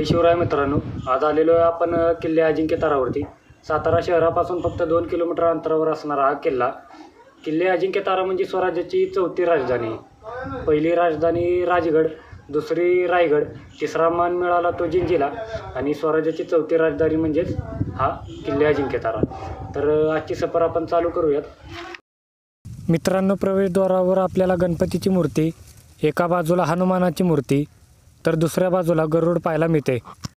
जय शिवराय मित्रांनो, आज आलेलो आहे आपण किल्ले अजिंक्य तारावरती. सातारा शहरापासून फक्त 2 किलोमीटर अंतरावर असणारा हा किल्ला. किल्ले अजिंक्य तारा म्हणजे स्वराज्याची चौथी राजधानी. पहिली राजधानी राजगड, दुसरी रायगड, तिसरा मान मिळाला तो जिंजीला आणि स्वराज्याची चौथी राजधानी म्हणजेच हा किल्ले अजिंक्य तारा. तर आजची सफर आपण चालू करूयात. मित्रांनो, प्रवेशद्वारावर आपल्याला गणपतीची मूर्ती, एका बाजूला हनुमानाची मूर्ती तर दुसऱ्या बाजूला गरुड पाहायला मिळते.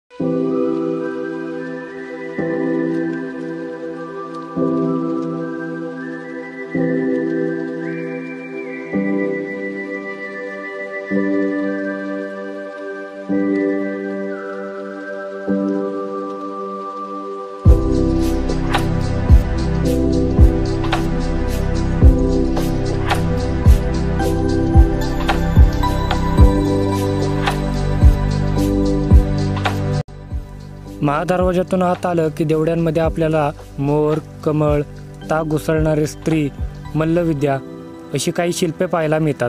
महादरवाज्यातून आत आलं की देवड्यांमध्ये आपल्याला मोर, कमळ, ताक घुसळणारी स्त्री, मल्लविद्या अशी काही शिल्पे पाहायला मिळतात.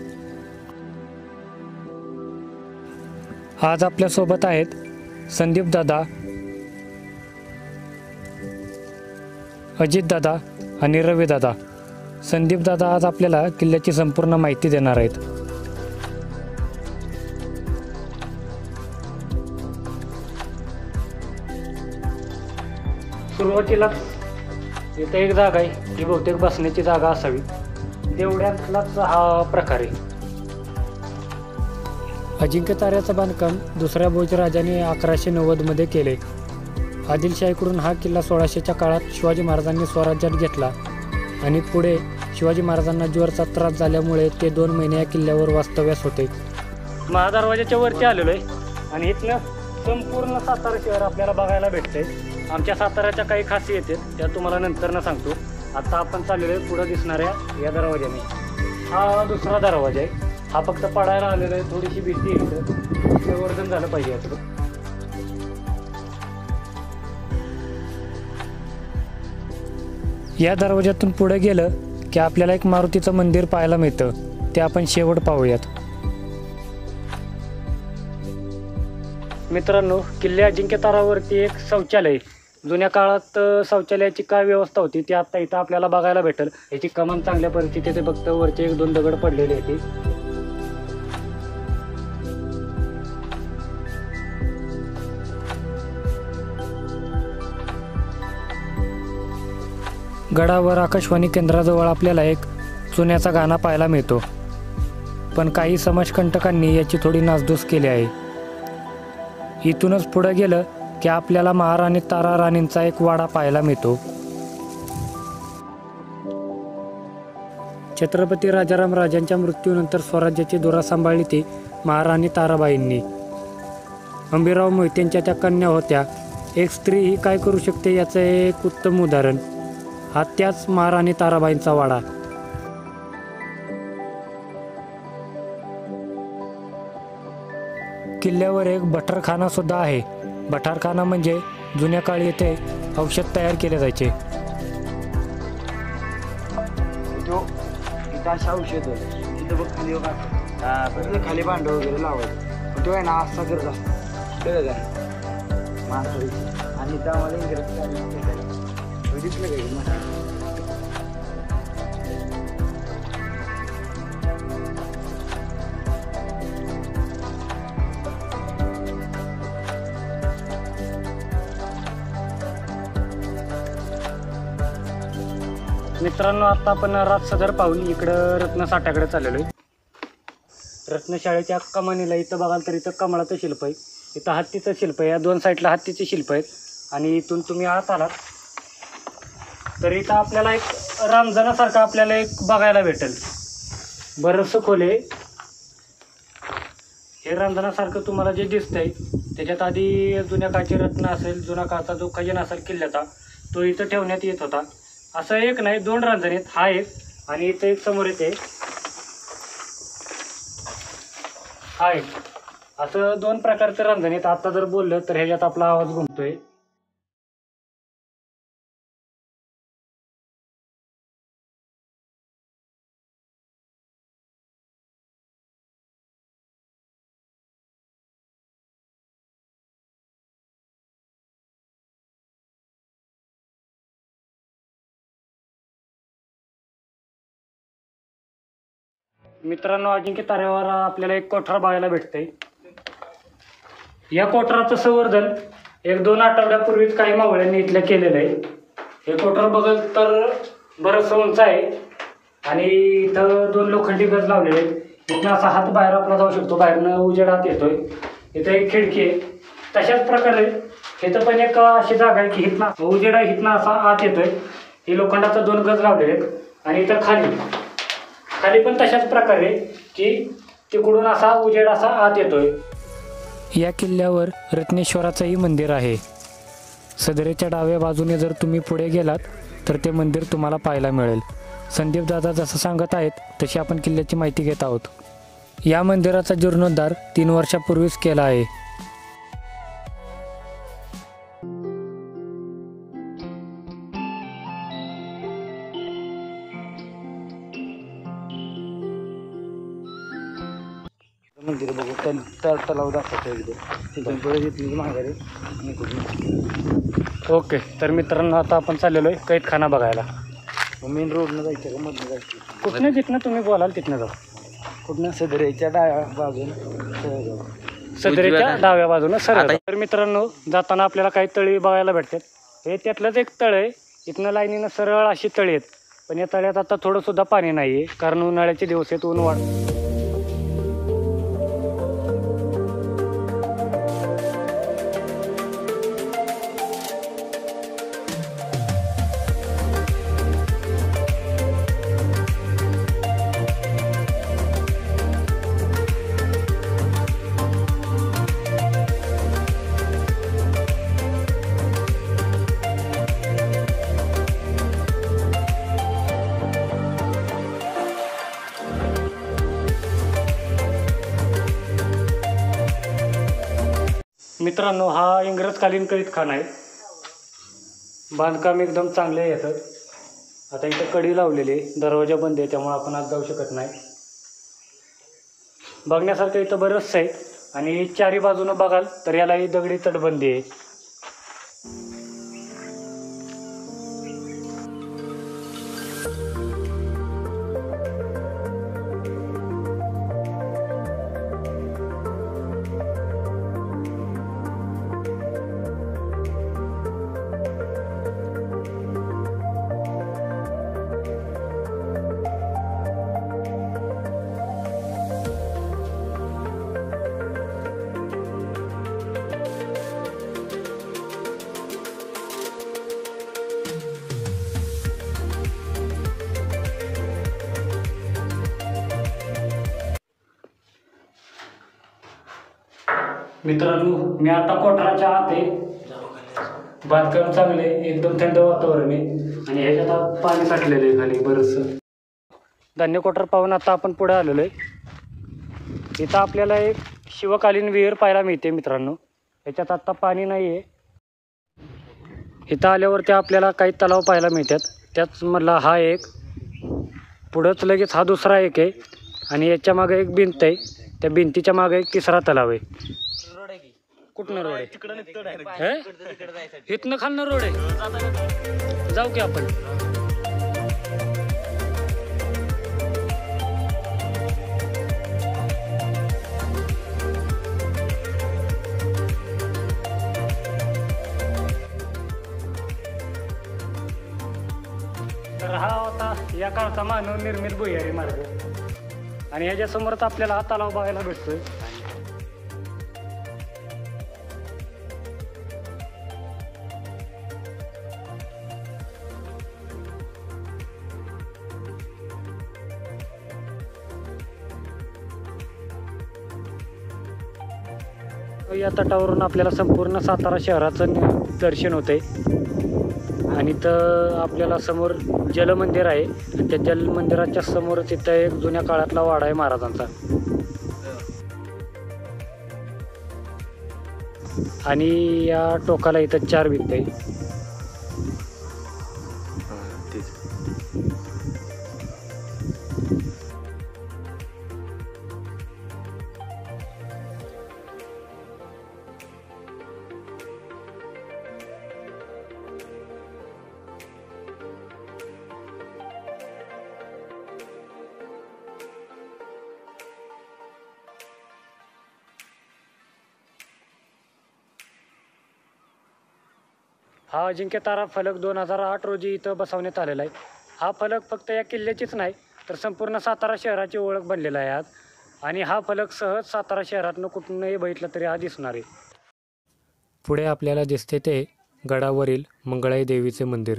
आज आपल्यासोबत आहेत संदीप दादा, अजित दादा आणि रवी दादा. संदीप दादा आज आपल्याला किल्ल्याची संपूर्ण माहिती देणार आहेत. सुरुवातीला इथं एक जागा आहे, ही बहुतेक बसण्याची जागा असावी. देवड्यातलाच हा प्रकार आहे. अजिंक्य ताऱ्याचं बांधकाम दुसऱ्या भोजराजाने 1190 मध्ये केले. आदिलशाहीकडून हा किल्ला 1600च्या काळात शिवाजी महाराजांनी स्वराज्यात घेतला आणि पुढे शिवाजी महाराजांना ज्वरचा त्रास झाल्यामुळे ते 2 महिने या किल्ल्यावर वास्तव्यास होते. महादरवाज्याच्या वरती आलेलो आहे आणि इथनं संपूर्ण सातारा शहर आपल्याला बघायला भेटतंय. आमच्या साताऱ्याच्या काही खासियत आहेत त्या तुम्हाला नंतर सांगतो. आता आपण चाललेलो आहे पुढं दिसणाऱ्या या दरवाजाने. हा दुसरा दरवाजा आहे. हा फक्त पडायला आलेला आहे, थोडीशी भीती आहे, इथं वर्धन झालं पाहिजे याचं. या दरवाज्यातून पुढे गेलं की आपल्याला एक मारुतीचं मंदिर पाहायला मिळतं. ते आपण शेवट पाहूयात. मित्रांनो, किल्ले अजिंक्य तारावरती एक शौचालय, जुन्या काळात शौचालयाची काय व्यवस्था होती ती आता इथं आपल्याला बघायला भेटेल. याची कमान चांगल्या परिस्थितीत आहे, फक्त वरचे 1-2 दगड पडलेले आहेत. गडावर आकाशवाणी केंद्राजवळ आपल्याला एक चुन्याचा गाणा पाहायला मिळतो, पण काही समाजकंटकांनी याची थोडी नासधूस केली आहे. इथूनच पुढे गेलं की आपल्याला महाराणी तारा राणींचा एक वाडा पाहायला मिळतो. छत्रपती राजाराम राजांच्या मृत्यूनंतर स्वराज्याची धुरा सांभाळली ती महाराणी ताराबाईंनी. अंबिराव मोहितेंच्या त्या कन्या होत्या. एक स्त्री ही काय करू शकते याचं एक उत्तम उदाहरण हा त्याच महाराणी ताराबाईंचा वाडा. किल्ल्यावर एक भटारखाना सुद्धा आहे. भटारखाना म्हणजे जुन्या काळी येथे औषध तयार केले जायचे. औषध तिथं बघ खाली बघा, खाली भांड वगैरे लावायचं. तो आहे ना असा करत असतो माणसाची आणि त्यामध्ये बघितलं काही. मित्रांनो, आता आपण राजसदर पाहून इकडं रत्नसाठ्याकडे चाललेलो आहे. रत्नशाळेच्या कमानीला इथं बघाल तर इथं कमळाचं शिल्प आहे, इथं हत्तीचं शिल्प आहे. या 2 साईडला हत्तीचे शिल्प आहेत आणि इथून तुम्ही आत आलात तर इथं आपल्याला एक रांजणासारखं आपल्याला एक बघायला भेटेल. बरंचसं खोले हे रांजणासारखं तुम्हाला जे दिसतंय त्याच्यात आधी जुन्या काळचे रत्न असेल, जुना काळचा जो खजिना असेल किल्ल्याचा तो इथं ठेवण्यात येत होता. असं एक नाही, 2 रांजण आहेत. हा एक आणि इथं एक समोर येते हा एक. असं 2 प्रकारचे रांजण आहेत. आता जर बोललं तर ह्याच्यात आपला आवाज घुमतोय. मित्रांनो, अजिंक्य तारेवर आपल्याला एक कोठार बघायला भेटतंय. या कोठाराचं संवर्धन 1-2 आठवड्यापूर्वीच काही मावळ्यांनी इथल्या केलेलं आहे. हे कोठार बघल तर बरंचसं उंच आहे आणि इथं 2 लोखंडी गज लावलेले आहेत. इथनं असा हात बाहेर आपला जाऊ शकतो, बाहेरनं उजेड आत येतोय. इथं एक खिडकी आहे. तशाच प्रकारे इथं पण एक अशी जागा आहे की इथनं उजेड आहे, इथनं असा आत येतोय. हे लोखंडाचं 2 गज लावलेले आहेत आणि इथं खाली पण तशाच प्रकारे की तिकडून असा उजेड असा आत येतोय. या किल्ल्यावर रत्नेश्वराचंही मंदिर आहे. सदरेच्या डाव्या बाजूने जर तुम्ही पुढे गेलात तर ते मंदिर तुम्हाला पाहायला मिळेल. संदीप दादा जसं सांगत आहेत तशी आपण किल्ल्याची माहिती घेत आहोत. या मंदिराचा जीर्णोद्धार 3 वर्षापूर्वीच केला आहे. मंदिर बघू तलाव दाखवतो एकदम तिथून पुढे घेतली माघारी. ओके, तर मित्रांनो आता आपण चाललेलो आहे कैदखाना बघायला. मेन रोडनं जायचं का मधनं जायचं? कुठनं जिथनं तुम्ही बोलाल तिथनं जाऊ. कुठनं? सदरेच्या डाव्या बाजून सदरेच्या डाव्या बाजूनं सरळ. तर मित्रांनो, जाताना आपल्याला काही तळी बघायला भेटतात. हे त्यातलंच एक तळ आहे. इथनं लाईनीनं सरळ अशी तळी आहेत, पण या तळ्यात आता थोडंसुद्धा पाणी नाही आहे कारण उन्हाळ्याचे दिवस आहेत, ऊन वाढ. मित्रांनो, हा इंग्रजकालीन कैदखाना आहे. बांधकाम एकदम चांगले आहे याचं. आता इथं कडी लावलेली आहे, दरवाजा बंद आहे, त्यामुळे आपण आत जाऊ शकत नाही. बघण्यासारखं इथं बरंचसं आहे आणि चारी बाजूनं बघाल तर यालाही दगडी तटबंदी आहे. मित्रांनो, मी आता कोठाराच्या आत आहे. बांधकाम चांगले, एकदम थंड वातावरण आहे आणि ह्याच्यात आता पाणी साठलेलं आहे खाली बरंचसं. धान्य कोठार पाहून आता आपण पुढे आलेलो आहे. इथं आपल्याला एक शिवकालीन विहीर पाहायला मिळते. मित्रांनो, ह्याच्यात आत्ता पाणी नाही आहे. इथं आल्यावरती आपल्याला काही तलाव पाहायला मिळतात. त्याचमधला हा एक, पुढंच लगेच हा दुसरा एक आहे आणि याच्या मागे एक भिंत आहे. त्या भिंतीच्या मागे एक 3रा तलाव आहे. कुठनं रोड आहे? इथनं खालनं रोड आहे. जाऊ की आपण. तर हा होता या काळचा मानव निर्मित भुयारी मार्ग आणि ह्याच्या समोरच आपल्याला हा तलाव बघायला भेटतोय. या तटावरून आपल्याला संपूर्ण सातारा शहराचं दर्शन होतंय आणि इथं आपल्याला समोर जलमंदिर आहे आणि त्या जलमंदिराच्या समोरच इथं एक जुन्या काळातला वाडा आहे महाराजांचा आणि या टोकाला इथं 4 भिंत आहे. हा अजिंक्यतारा फलक 2008 रोजी इथं बसवण्यात आलेला आहे. हा फलक फक्त या किल्ल्याचीच नाही तर संपूर्ण सातारा शहराची ओळख बनलेला आहे आज. आणि हा फलक सहज सातारा शहरातनं कुठूनही बघितला तरी हा दिसणार आहे. पुढे आपल्याला दिसते ते गडावरील मंगळाई देवीचे मंदिर.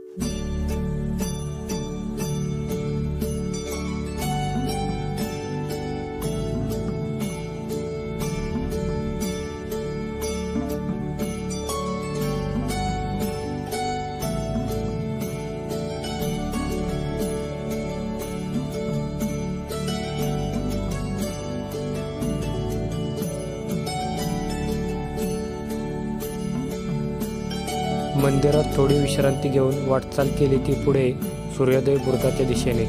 मंदिरात थोडी विश्रांती घेऊन वाटचाल केली ती पुढे सूर्योदय बुरुजाच्या दिशेने.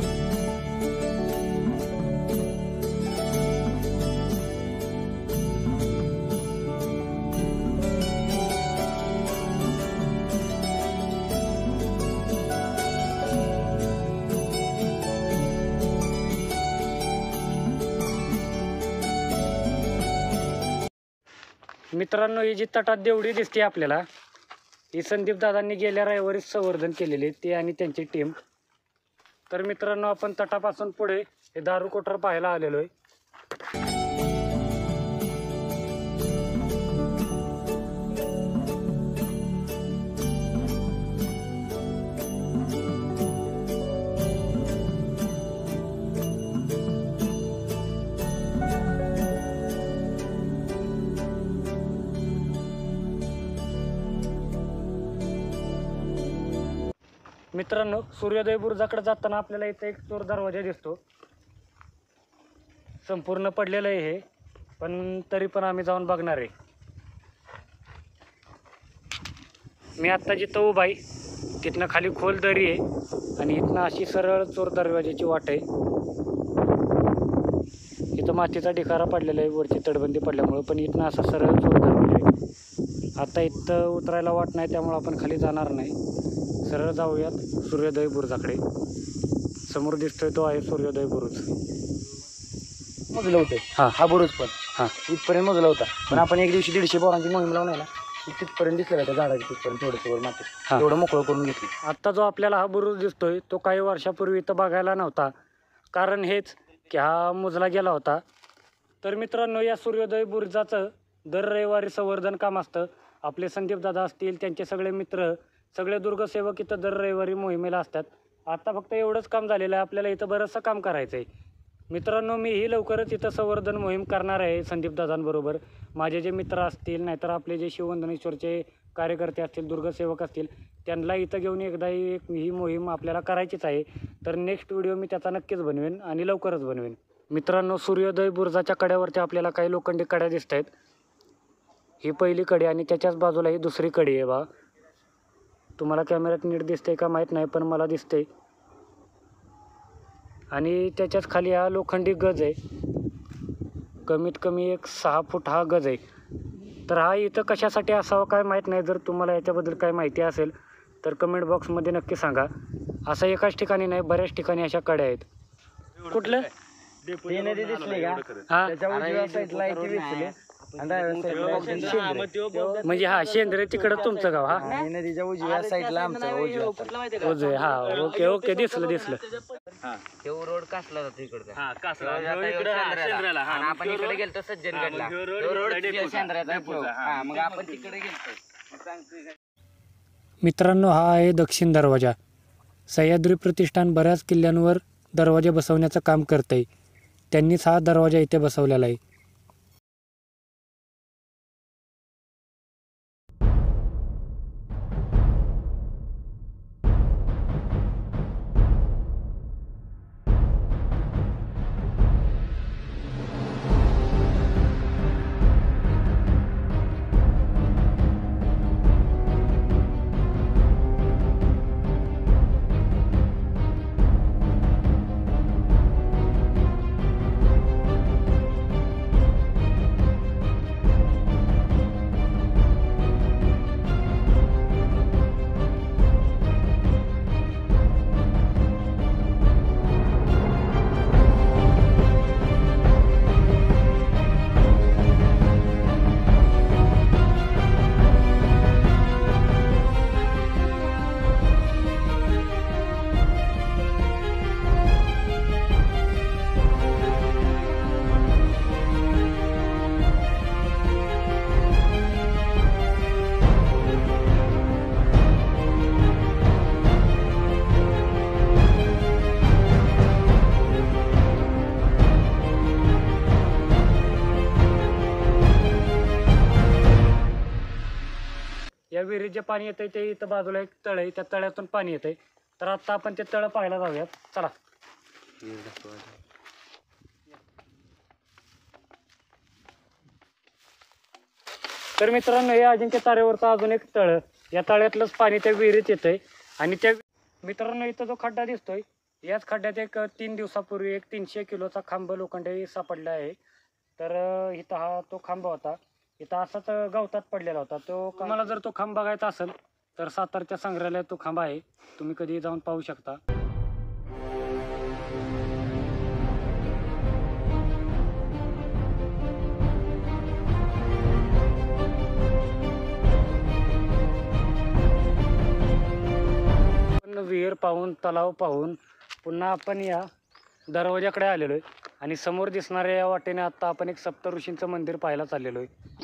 मित्रांनो, ही जी तटात देवडी दिसते आपल्याला, ही संदीप दादांनी गेल्या रविवारीच संवर्धन केलेले ते आणि त्यांची टीम. तर मित्रांनो, आपण तटापासून पुढे हे दारू कोठार पाहायला आलेलो आहे. मित्रांनो, सूर्योदय बुरुजाकडे जाताना आपल्याला इथे एक चोर दरवाजा दिसतो. संपूर्ण पडलेलं आहे हे, पण तरी पण आम्ही जाऊन बघणार आहे. मी आत्ता जिथं उभा आहे तिथनं खाली खोल दरी आहे आणि इथनं अशी सरळ चोर दरवाजाची वाट आहे. इथं मातीचा ढिगारा पडलेला आहे वरची तटबंदी पडल्यामुळं, पण इथनं असा सरळ चोर दरवाजा आहे. आता इथं उतरायला वाट नाही त्यामुळं आपण खाली जाणार नाही. सरळ जाऊयात सूर्योदय बुरुजाकडे. समोर दिसतोय तो आहे सूर्योदय बुरुज. मोजलं होतं हा बुरुज पण इथपर्यंत मोजला होता. पण आपण एक दिवशी 150 बोरांची मोहीम लावून आहे ना, तिथपर्यंत दिसलं होतं झाडाची तिथपर्यंत थोडंसं माती एवढं मोकळं करून घेतली. आत्ता जो आपल्याला हा बुरुज दिसतोय तो काही वर्षापूर्वी इथं बघायला नव्हता. कारण हेच की हा मोजला गेला होता. तर मित्रांनो, या सूर्योदय बुरुजाचं दर रविवारी संवर्धन काम असतं. आपले संदीप दादा असतील, त्यांचे सगळे मित्र, सगळे दुर्गसेवक इथं दर रविवारी मोहिमेला असतात. आता फक्त एवढंच काम झालेलं आहे, आपल्याला इथं बरंचसं काम करायचं आहे. मित्रांनो, मीही लवकरच इथं संवर्धन मोहीम करणार आहे संदीप दादांबरोबर. माझे जे मित्र असतील, नाहीतर आपले जे शिववंदनेश्वरचे कार्यकर्ते असतील, दुर्गसेवक असतील, त्यांना इथं घेऊन एकदा ही मोहीम आपल्याला करायचीच आहे. तर नेक्स्ट व्हिडिओ मी त्याचा नक्कीच बनवेन आणि लवकरच बनवेन. मित्रांनो, सूर्योदय बुरुजाच्या कड्यावरती आपल्याला काही लोखंडी कड्या दिसत आहेत. ही पहिली कडी आणि त्याच्याच बाजूला ही दुसरी कडी आहे. बा, तुम्हाला कॅमेऱ्यात नीट दिसते का माहीत नाही, पण मला दिसते. आणि त्याच्याच खाली हा लोखंडी गज आहे. कमीत कमी एक 6 फूट हा गज आहे. तर हा इथं कशासाठी असावा काय माहीत नाही. जर तुम्हाला याच्याबद्दल काय माहिती असेल तर कमेंट बॉक्समध्ये नक्की सांगा. असं एकाच ठिकाणी नाही, बऱ्याच ठिकाणी अशा कड्या आहेत. कुठलं नदी दिसली का? हा, त्याच्या उजव्या साईडला एक दिसली आणि डाव्या साईडला म्हणजे हा शेंद्रे तिकडं तुमचं गाव. हा, नदीच्या उजव्या साईडला आमचं उजवे. हा, ओके ओके, दिसलं दिसलं. रोड कासला जातो इकडचा. आणि आपण इकडे गेलतो सज्जनगडला. मग आपण तिकडे गेलतो. मित्रांनो, हा आहे दक्षिण दरवाजा. सह्याद्री प्रतिष्ठान बऱ्याच किल्ल्यांवर दरवाजे बसवण्याचं काम करते. त्यांनीच हा दरवाजा इथे बसवलेला आहे. विहिरीत जे पाणी येतंय ते इथं बाजूला एक तळ आहे, त्या तळ्यातून पाणी येतंय. तर आता आपण ते तळ पाहायला जाऊयात, चला. तर मित्रांनो, हे अजिंक्य तारेवरचं अजून एक तळ, या तळ्यातलंच पाणी त्या विहिरीत येतंय. आणि त्या मित्रांनो, इथं जो खड्डा दिसतोय, याच खड्ड्यात एक 3 दिवसापूर्वी एक 300 किलोचा खांब लोखंडी सापडला आहे. तर इथं हा तो खांब होता, इथं असाच गवतात पडलेला होता. तुम्हाला जर तो खांब बघायचा असेल तर सातारच्या संग्रहालयात तो खांब आहे, तुम्ही कधी जाऊन पाहू शकता. विहीर पाहून, तलाव पाहून पुन्हा आपण या दरवाजाकडे आलेलो आहे आणि समोर दिसणाऱ्या या वाटेने आता आपण एक सप्तऋषींचं मंदिर पाहायला चाललेलो आहे.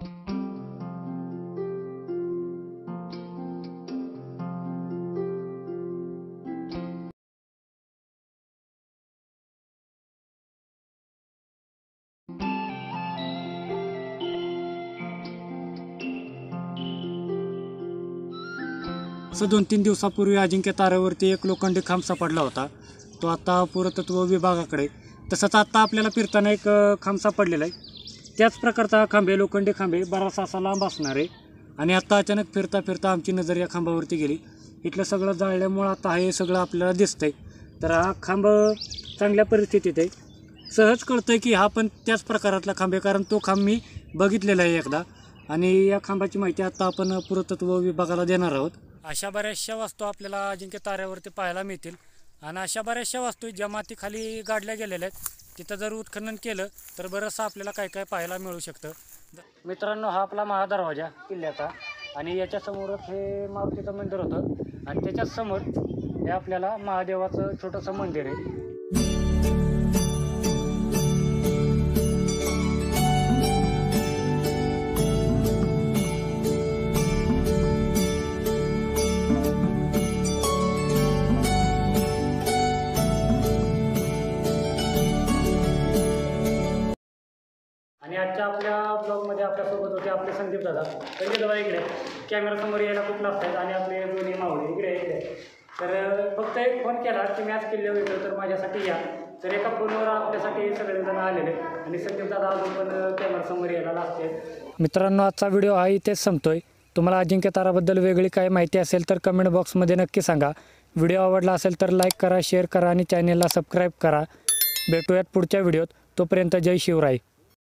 असं 2-3 दिवसापूर्वी अजिंक्य ताऱ्यावरती एक लोखंडी खांब सापडला होता, तो आता पुरातत्व विभागाकडे. तसंच आता आपल्याला फिरताना एक खांब सापडलेला आहे, त्याच प्रकारचा हा खांब आहे, लोखंडी खांब आहे, बराचसा असा लांब असणार आहे. आणि आता अचानक फिरता फिरता आमची नजर या खांबावरती गेली. इथलं सगळं जाळल्यामुळं आता हे सगळं आपल्याला दिसतंय. तर हा खांब चांगल्या परिस्थितीत आहे. सहज कळतंय की हा पण त्याच प्रकारातला खांब आहे, कारण तो खांब मी बघितलेला आहे एकदा. आणि या खांबाची माहिती आता आपण पुरातत्व विभागाला देणार आहोत. अशा बऱ्याचशा वस्तू आपल्याला अजिंक्य ताऱ्यावरती पाहायला मिळतील. आणि अशा बऱ्याचशा वस्तू ज्या मातीखाली गाडल्या गेलेल्या आहेत, तिथं जर उत्खनन केलं तर बरंचसं आपल्याला काय काय पाहायला मिळू शकतं. मित्रांनो, हा आपला महादरवाजा किल्ल्याचा, आणि याच्यासमोरच हे मारुतीचं मंदिर होतं, आणि त्याच्याच समोर हे आपल्याला महादेवाचं छोटंसं मंदिर आहे. आणि आजच्या आपल्या ब्लॉगमध्ये आपल्यासोबत होते आपले संदीप दादा. इकडे कॅमेरासमोर यायला खूप नसतात, आणि आपले दोन्ही मावळे इकडे. तर फक्त एक फोन केला की मॅच किल्ल्यावर येतो तर माझ्यासाठी या. तर एका फोनवर आपल्यासाठी सगळेजण आलेले, आणि संदीप दादा अजून पण कॅमेरासमोर यायला लागते. मित्रांनो, आजचा व्हिडिओ हा इथेच संपतोय. तुम्हाला अजिंक्य ताराबद्दल वेगळी काय माहिती असेल तर कमेंट बॉक्समध्ये नक्की सांगा. व्हिडिओ आवडला असेल तर लाईक करा, शेअर करा आणि चॅनेलला सबस्क्राईब करा. भेटूयात पुढच्या व्हिडिओत. तोपर्यंत जय शिवराय.